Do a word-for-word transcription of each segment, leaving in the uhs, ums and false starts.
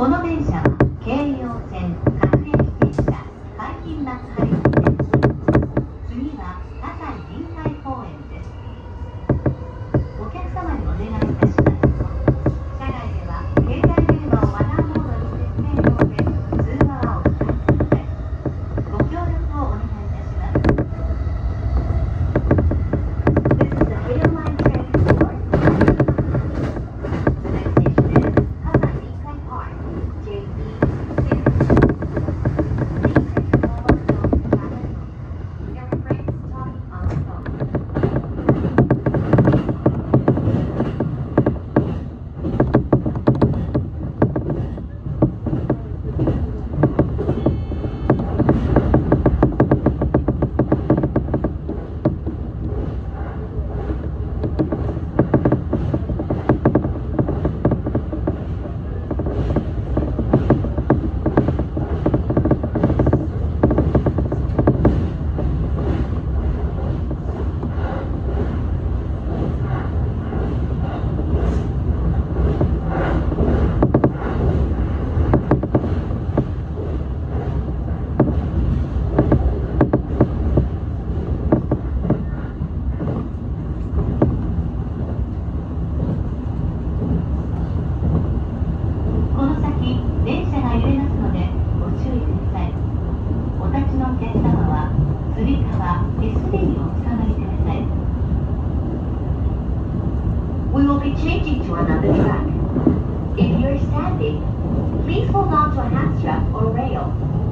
この電車は京葉線各駅停車海浜幕張駅です。次は葛西臨海公園です。お客様にお願いいたします。車内では携帯電話をマナーモードに設定用で通話はお控えください。ご協力をお願いいたします。This is the Hail Line train for the next station is葛西臨海 Park, J E six. Please take your mobile phone to silent mode. Your friends talking on the phone. この先、電車が揺れますのでご注意ください。お立ちのお客様はつり革、手すりにおつかまりください。We will be changing to another track. If you're standing, please hold on to a hand strap or rail.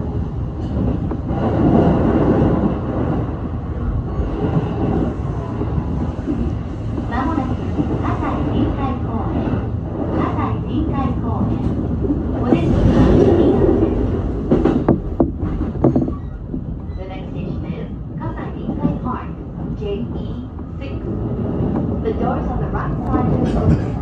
まもなく葛西臨海公園、葛西臨海公園。お出口は右側です。The next station is葛西臨海 Park, J E six. The doors on the right side will open.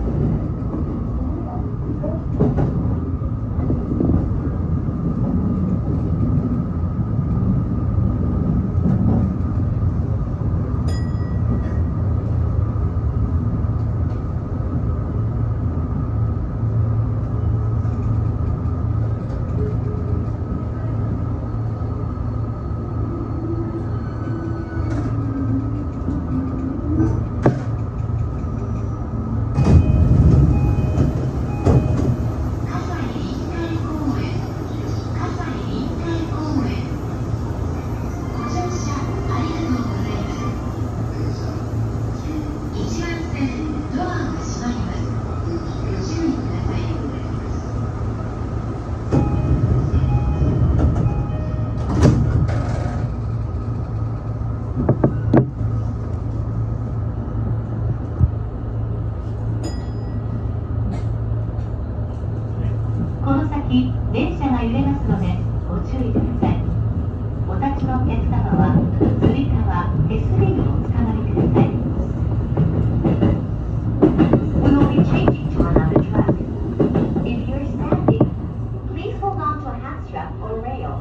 この先、電車が揺れますのでご注意ください。お立ちのお客様はつり革、手すりにおつかまりください。We will be changing to another track. If you're standing, please hold on to a hand strap or rail.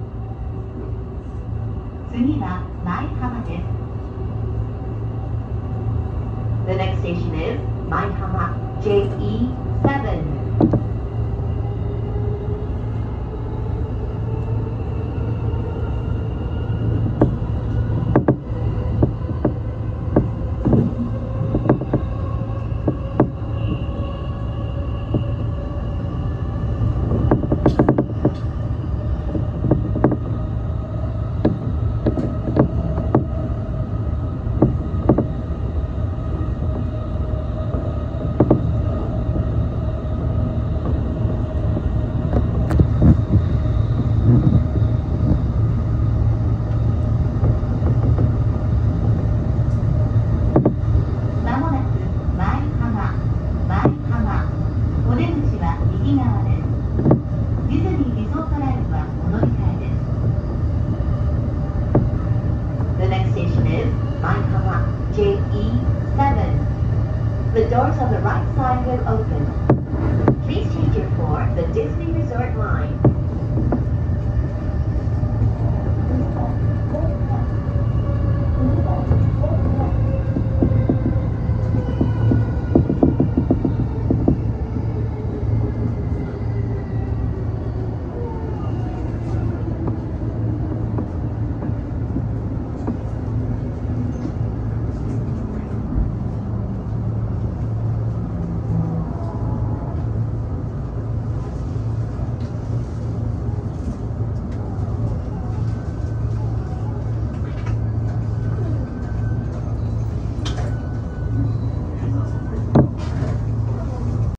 次は舞浜です。The next station is 舞浜 J E seven. まもなく舞浜、舞浜。お出口は右側です。ディズニーリゾートライフはお乗り換えです。The next station is 舞浜 J E seven. The doors on the right side will open. Please change it for the Disney Resort line.